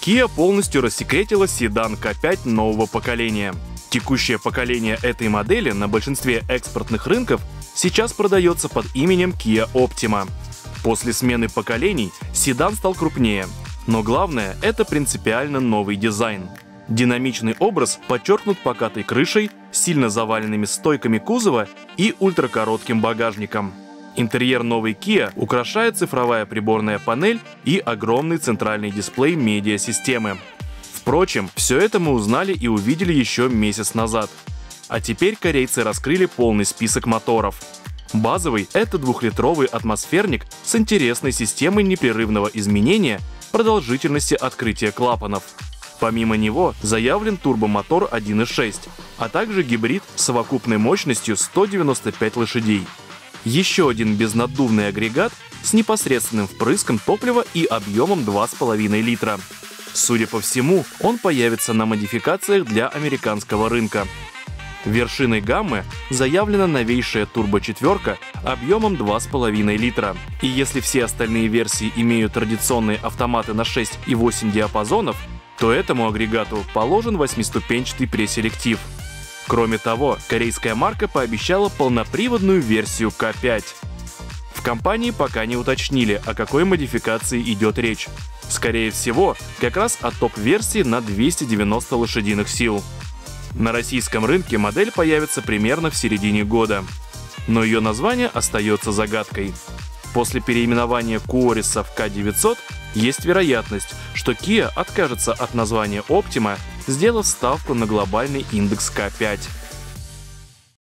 Kia полностью рассекретила седан K5 нового поколения. Текущее поколение этой модели на большинстве экспортных рынков сейчас продается под именем Kia Optima. После смены поколений седан стал крупнее, но главное — это принципиально новый дизайн. Динамичный образ подчеркнут покатой крышей, сильно заваленными стойками кузова и ультракоротким багажником. Интерьер новой Kia украшает цифровая приборная панель и огромный центральный дисплей медиасистемы. Впрочем, все это мы узнали и увидели еще месяц назад. А теперь корейцы раскрыли полный список моторов. Базовый — это 2-литровый атмосферник с интересной системой непрерывного изменения продолжительности открытия клапанов. Помимо него заявлен турбомотор 1.6, а также гибрид с совокупной мощностью 195 лошадей. Еще один безнаддувный агрегат с непосредственным впрыском топлива и объемом 2,5 литра. Судя по всему, он появится на модификациях для американского рынка. Вершиной гаммы заявлена новейшая турбо-четверка объемом 2,5 литра. И если все остальные версии имеют традиционные автоматы на 6 и 8 диапазонов, то этому агрегату положен 8-ступенчатый преселектив. Кроме того, корейская марка пообещала полноприводную версию K5. В компании пока не уточнили, о какой модификации идет речь. Скорее всего, как раз о топ-версии на 290 лошадиных сил. На российском рынке модель появится примерно в середине года. Но ее название остается загадкой. После переименования Куориса в K900 есть вероятность, что Kia откажется от названия Optima, сделав ставку на глобальный индекс K5.